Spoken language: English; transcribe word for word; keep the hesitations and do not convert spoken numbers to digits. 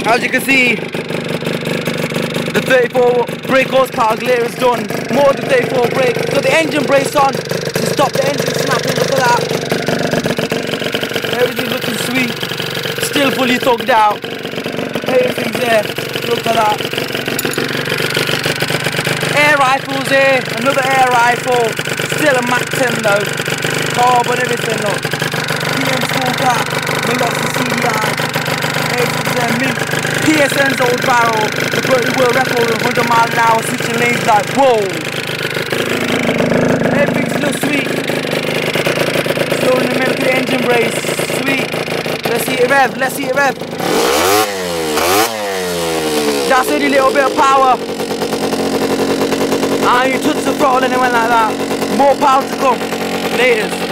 As you can see, the thirty-four brake horsepower gear is done. More than thirty-four brake. Got the engine brace on to stop the engine snapping. Look at that. Everything's looking sweet. Still fully thugged out. Everything's there. Look at that. Air rifles here. Another air rifle. Still a Mac ten though. Carbon, everything. Look. P M small cap. Velocity C D I. Everything's there. Mint. P S N's old barrel. The world record of one hundred miles an hour. Switching lanes like whoa. Everything's still sweet. Still in the middle of the engine brace. Sweet. Let's see it rev. Let's see it rev. That's only a little bit of power. And you touch the throttle and it went like that. More power to come. Laters.